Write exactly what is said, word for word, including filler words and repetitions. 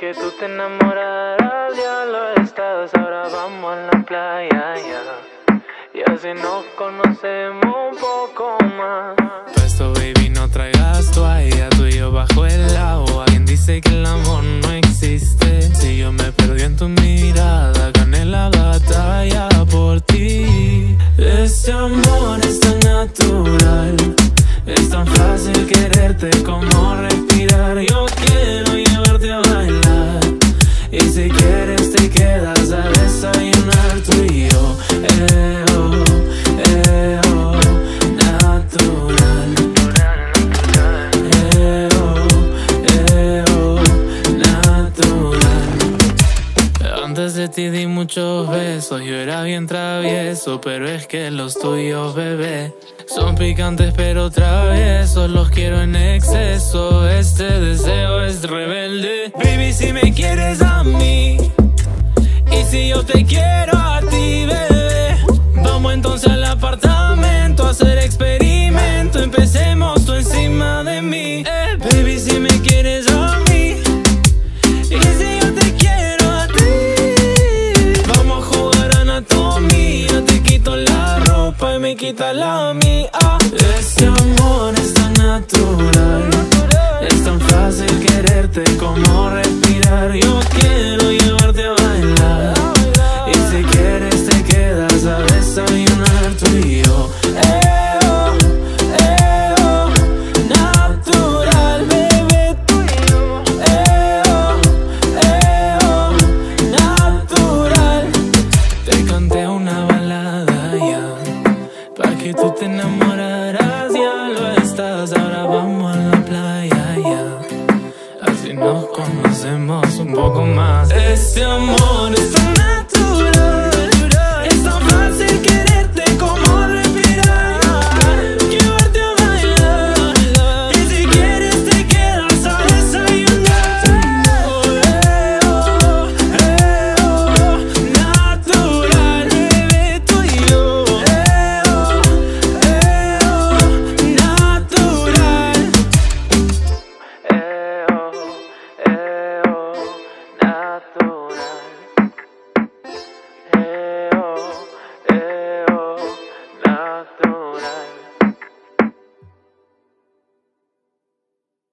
que tú te enamoraras, ya lo estás, ahora vamos a la playa, ya. Y así nos conocemos un poco más. Puesto, baby, no traigas toalla, tú y yo bajo el agua. Quien dice que el amor no existe, si yo me perdí en tu mirada, gané la batalla por ti. Este amor es tan natural, es tan fácil quererte como respirar. Yo quiero llevarte a bailar, y si quieres te quedas a desayunar tú y yo. Eh, oh, eh, oh, natural. Eh, oh, eh, oh, natural. Antes de ti di muchos besos, yo era bien travieso, pero es que los tuyos, bebé, son picantes pero traviesos, los quiero en exceso. Este deseo es rebelde. Baby, si me quieres a mí, y si yo te quiero a ti, bebé, vamos entonces al apartamento a hacer experimento. Empecemos tú encima de mí. Eh, baby, si me quieres a mí, y si yo te quiero a ti, vamos a jugar anatomía. Te quito la ropa y me quita la mía. Este amor es tan natural, es tan fácil quererte como respirar. Yo quiero llevarte a bailar, y si quieres te quedas a desayunar tú y yo. Eh, oh, eh, oh, natural, bebé, tú y yo. Eh, oh, eh, oh, natural. Te canté una balada ya, pa' que tú te enamoraras, ya lo estás, ahora vamos a la playa ya. Así nos conocemos un poco más. Este amor es tan natural.